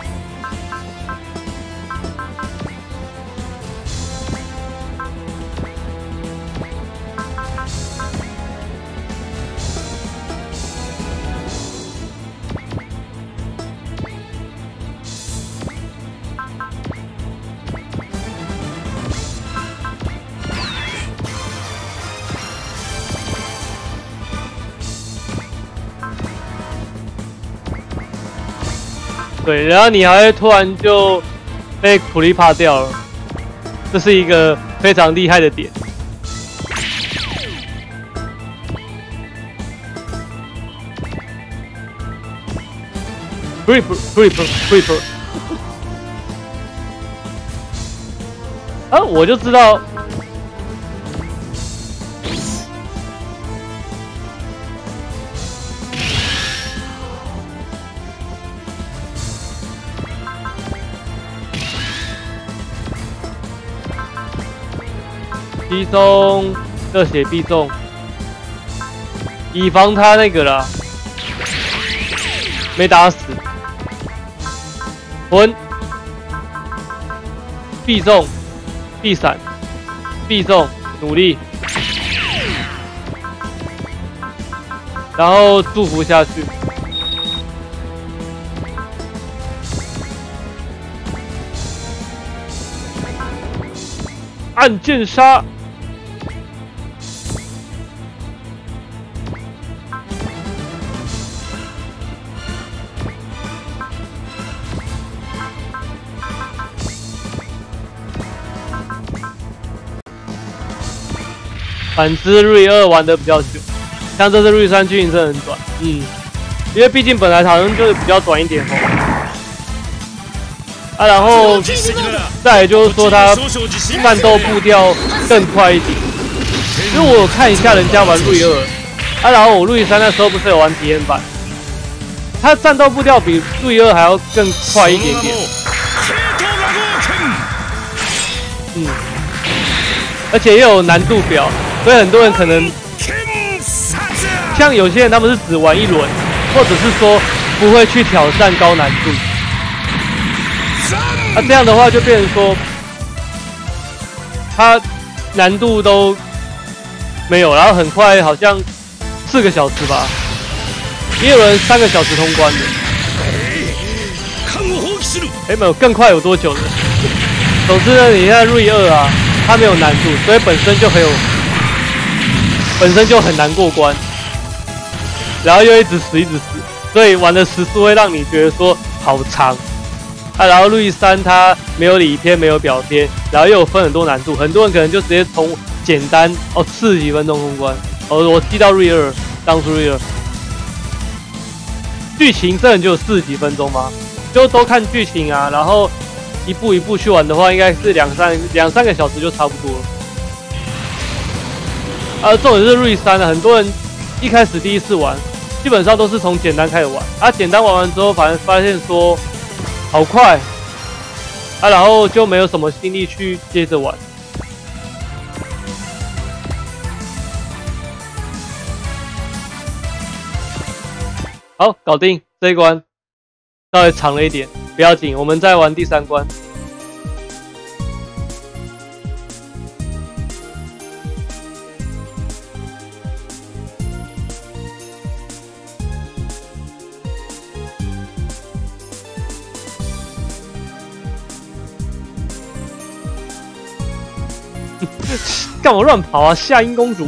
Speaker 1: 对，然后你还会突然就被苦力怕掉了，这是一个非常厉害的点。Creeper Creeper Creeper 啊，我就知道。击中，热血必中，以防他那个啦，没打死。魂，必中，必闪，必中，努力，然后祝福下去。暗剑杀。反之，瑞二玩的比较久，像这次瑞三剧情是很短，嗯，因为毕竟本来好像就是比较短一点哦。啊，然后再来就是说它战斗步调更快一点，因为我有看一下人家玩瑞二，啊，然后我瑞三那时候不是有玩体验版，它战斗步调比瑞二还要更快一点点，嗯，而且又有难度表。所以很多人可能像有些人他们是只玩一轮，或者是说不会去挑战高难度。那、啊、这样的话就变成说，它难度都没有，然后很快好像四个小时吧，也有人三个小时通关的。哎，没有更快有多久呢？总之呢，你现在瑞二啊，它没有难度，所以本身就很有。本身就很难过关，然后又一直死一直死，所以玩的时速会让你觉得说好长啊。然后路易三它没有里篇，没有表篇，然后又有分很多难度，很多人可能就直接从简单哦四十几分钟通关。哦，我记到瑞二，当初瑞二剧情真的就有四十几分钟吗？就都看剧情啊，然后一步一步去玩的话，应该是两三两三个小时就差不多了。啊，重点是瑞三啊，很多人一开始第一次玩，基本上都是从简单开始玩，啊，简单玩完之后，反正发现说好快，啊，然后就没有什么心力去接着玩。好，搞定这一关，稍微长了一点，不要紧，我们再玩第三关。 干嘛乱跑啊？夏音公主。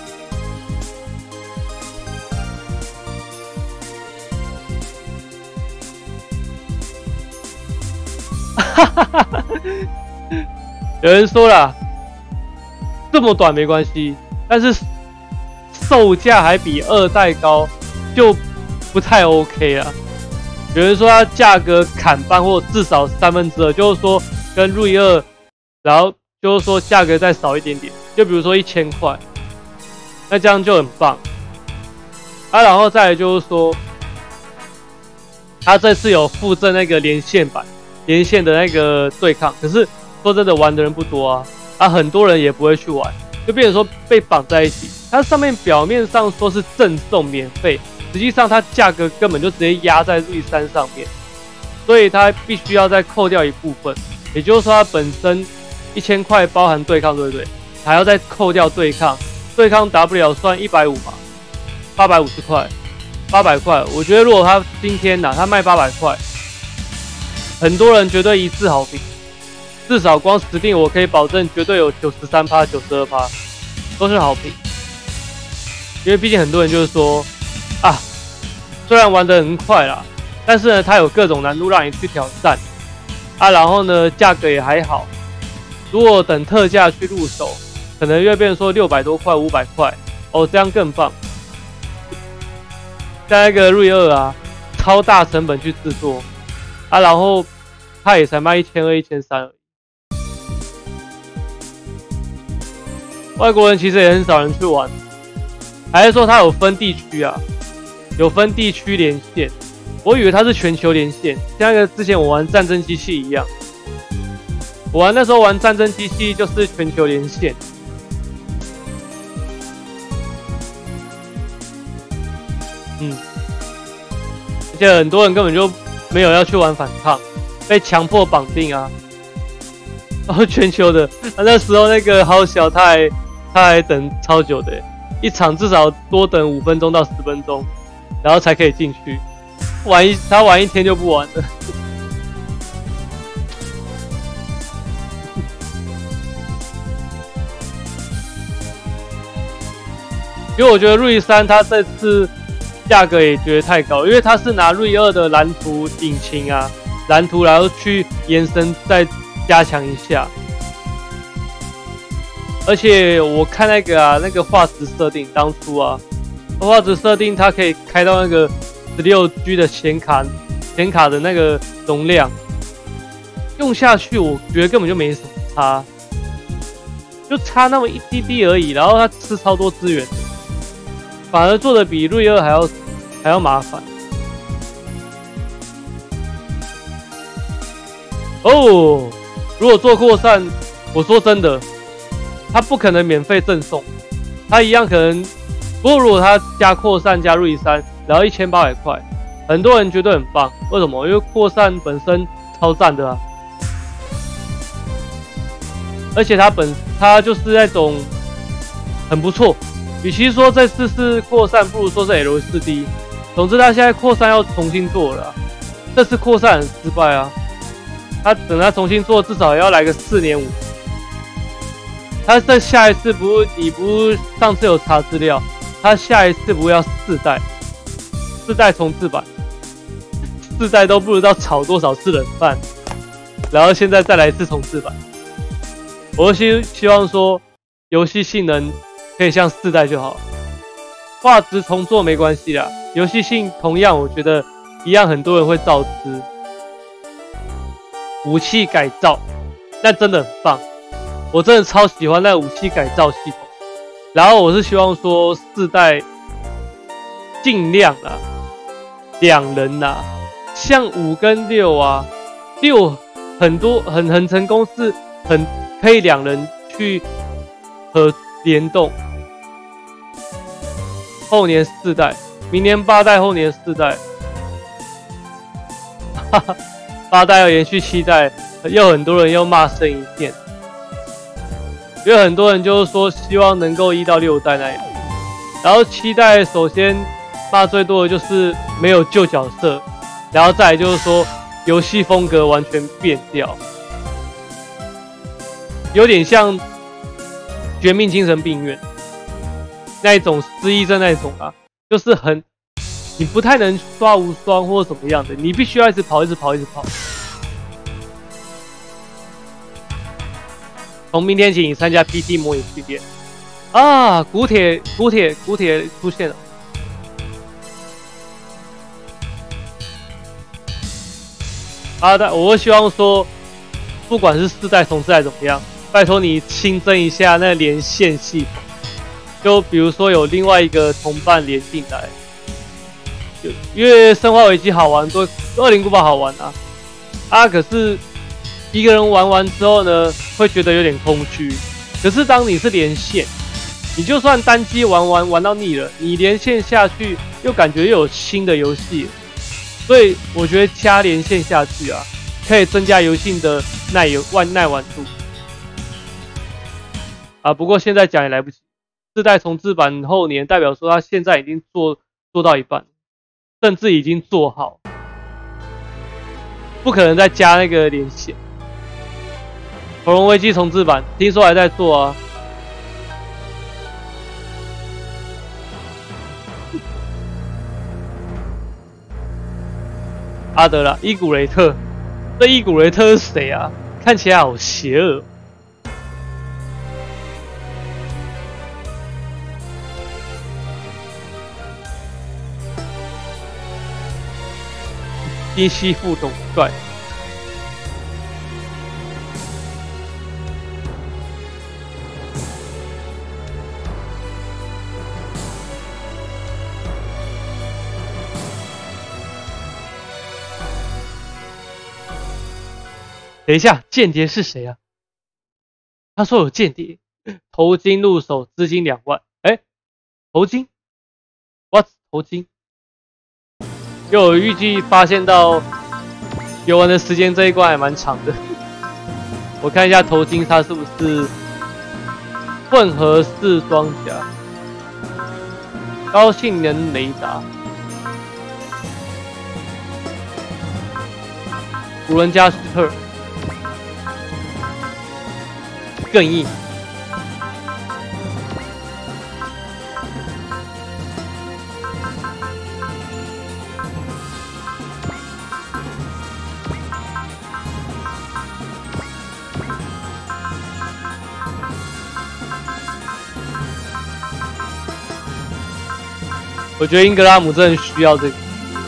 Speaker 1: 有人说啦，这么短没关系，但是售价还比二代高，就不太 OK 啦。有人说它价格砍半或至少三分之二，就是说跟路易二，然后就是说价格再少一点点，就比如说一千块，那这样就很棒。啊，然后再来就是说，它这次有附赠那个连线版，连线的那个对抗，可是说真的玩的人不多啊，啊，很多人也不会去玩，就变成说被绑在一起。它上面表面上说是赠送免费。实际上，它价格根本就直接压在 R 三上面，所以它必须要再扣掉一部分，也就是说，它本身一千块包含对抗，对不对？还要再扣掉对抗，对抗 W 算一百五嘛，八百五十块，八百块。我觉得如果它今天呐、啊，它卖八百块，很多人绝对一致好评，至少光实定我可以保证绝对有 百分之九十三、百分之九十二 都是好评，因为毕竟很多人就是说。啊，虽然玩得很快啦，但是呢，它有各种难度让你去挑战啊，然后呢，价格也还好。如果等特价去入手，可能又变成说六百多块、五百块哦，这样更棒。像那个瑞二啊，超大成本去制作啊，然后它也才卖一千二、一千三而已。外国人其实也很少人去玩，还是说它有分地区啊？有分地区连线，我以为它是全球连线，像那个之前我玩战争机器一样。我玩那时候玩战争机器就是全球连线。嗯，而且很多人根本就没有要去玩反抗，被强迫绑定啊。然后全球的，啊、那时候那个好小，他还他还等超久的，一场至少多等五分钟到十分钟。然后才可以进去，玩一他玩一天就不玩了。因为我觉得瑞三它这次价格也觉得太高，因为它是拿瑞二的蓝图引擎啊，蓝图然后去延伸再加强一下。而且我看那个啊，那个画质设定当初啊。画质设定它可以开到那个 十六 G 的显卡，显卡的那个容量，用下去我觉得根本就没什么差，就差那么一滴滴而已。然后它吃超多资源的，反而做的比瑞二还要还要麻烦。哦，如果做扩散，我说真的，它不可能免费赠送，它一样可能。不过如果它加扩散加瑞三，然后一千八百块，很多人觉得很棒。为什么？因为扩散本身超赞的啊，而且它本它就是那种很不错。与其说这次是扩散，不如说是 L 四 D。总之，它现在扩散要重新做了啊，这次扩散很失败啊。它等它重新做，至少也要来个四年五。它这下一次不是你不是上次有查资料？他下一次不要四代，四代重置版，四代都不知道炒多少次冷饭，然后现在再来一次重置版。我希希望说游戏性能可以像四代就好，画质重做没关系啦，游戏性同样我觉得一样，很多人会照吃。武器改造，那真的很棒，我真的超喜欢那武器改造系统。然后我是希望说四代尽量啦，两人啦，像五跟六啊，六很多很很成功，是很可以两人去和联动。后年四代，明年八代，后年四代，哈哈，八代要延续七代，又很多人又骂声一片。因为很多人就是说希望能够一到六代那样，然后七代首先骂最多的就是没有旧角色，然后再来就是说游戏风格完全变掉，有点像绝命精神病院那一种失忆症那一种啊，就是很你不太能刷无双或什么样的，你必须要一直跑，一直跑，一直跑。从明天起，你参加 P T 模拟训练啊！古铁，古铁，古铁出现了。啊，但我希望说，不管是世代重置还怎么样，拜托你新增一下那连线系统。就比如说有另外一个同伴连进来，就因为生化危机好玩，都恶灵古堡好玩啊。啊，可是一个人玩完之后呢，会觉得有点空虚。可是当你是连线，你就算单机玩玩玩到腻了，你连线下去又感觉又有新的游戏。所以我觉得加连线下去啊，可以增加游戏的耐游玩耐玩度。啊，不过现在讲也来不及。世代重置版后年，代表说他现在已经做做到一半，甚至已经做好，不可能再加那个连线。火龙危机重置版听说还在做啊。阿德拉伊古雷特，这伊古雷特是谁啊？看起来好邪恶。伊西副总帅，等一下，间谍是谁啊？他说有间谍，头巾入手，资金两万。哎，头巾 ？What 头巾？又有预计发现到游玩的时间这一关还蛮长的。我看一下头巾它是不是混合式装甲，高性能雷达，古伦加斯特更硬。我觉得英格拉姆真的需要这个。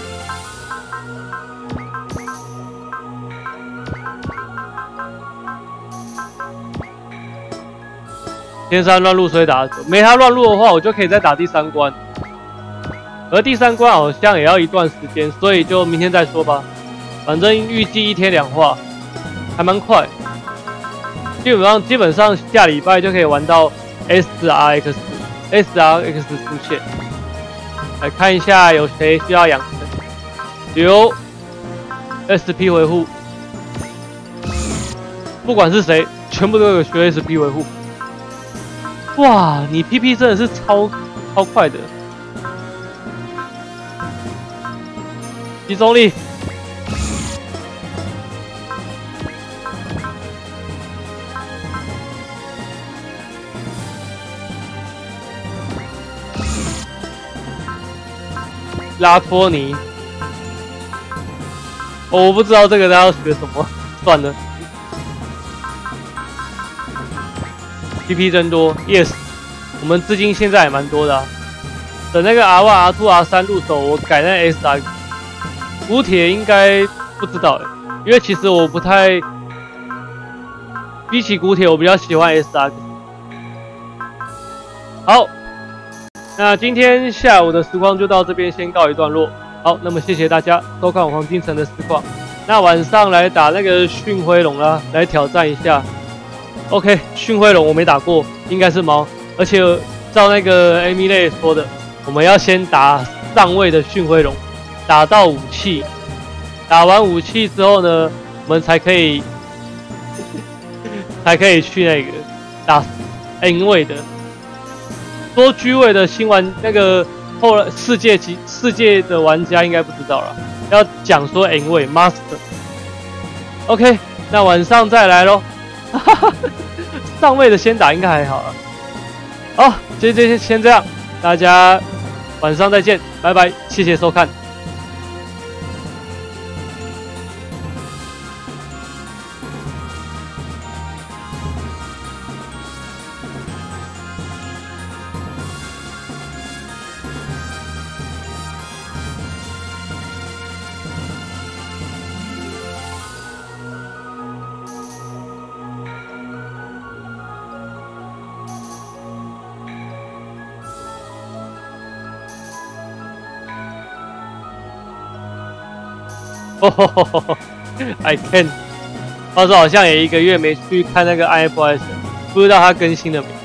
Speaker 1: 天山乱入所以打得久，没他乱入的话，我就可以再打第三关。而第三关好像也要一段时间，所以就明天再说吧。反正预计一天两话，还蛮快。基本上基本上下礼拜就可以玩到 S R X，S R X 出现。来看一下有谁需要养成，刘 S P 维护，不管是谁，全部都有学 S P 维护。哇，你 P P 真的是超超快的，集中力，拉托尼，哦，我不知道这个他要学什么，算了。P P 真多 ，yes， 我们资金现在也蛮多的、啊。等那个 R 一、R 二、R 三入手，我改那 S R。古铁应该不知道，因为其实我不太，比起古铁，我比较喜欢 S R。好。那今天下午的实况就到这边先告一段落。好，那么谢谢大家收看我黄金城的实况。那晚上来打那个迅辉龙啦，来挑战一下。OK， 迅辉龙我没打过，应该是猫。而且照那个 Amy 类说的，我们要先打上位的迅辉龙，打到武器，打完武器之后呢，我们才可以才可以去那个打 N 位的。多居位的新玩那个后来世界级世界的玩家应该不知道了，要讲说 N 位 Master。OK， 那晚上再来咯。上位的先打应该还好了。 好，今天先这样，大家晚上再见，拜拜，谢谢收看。哦 ，I can。话说好像也一个月没去看那个 I F S， 不知道它更新了没。